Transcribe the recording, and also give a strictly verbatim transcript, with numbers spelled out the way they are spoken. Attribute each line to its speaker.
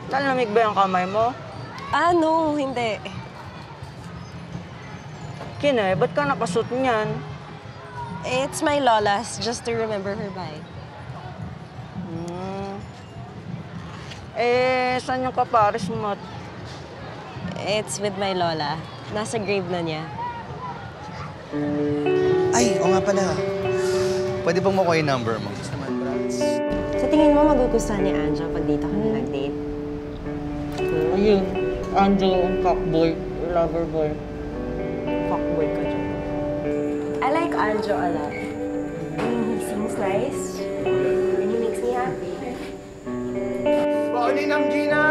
Speaker 1: Lalamig ba yung kamay mo?
Speaker 2: Ah, no, hindi.
Speaker 1: Kine, ba't ka nakasuot niyan?
Speaker 2: It's my lola's, just to remember her by.
Speaker 1: Hmm. Eh, saan yung kapares mo?
Speaker 2: It's with my lola. Nasa grave na niya.
Speaker 3: Ay, o nga pala. Pwede bang makuha yung number mo?
Speaker 2: Sa tingin mo, magugustuhan ni Anjo pag dito kami nag-date?
Speaker 1: Ayun, Anjo, ang cockboy, lover boy.
Speaker 2: Fuckboy ka dyan. I like Anjo a lot. I mean, he seems nice. And he makes me happy.
Speaker 3: Paunin ang Gina!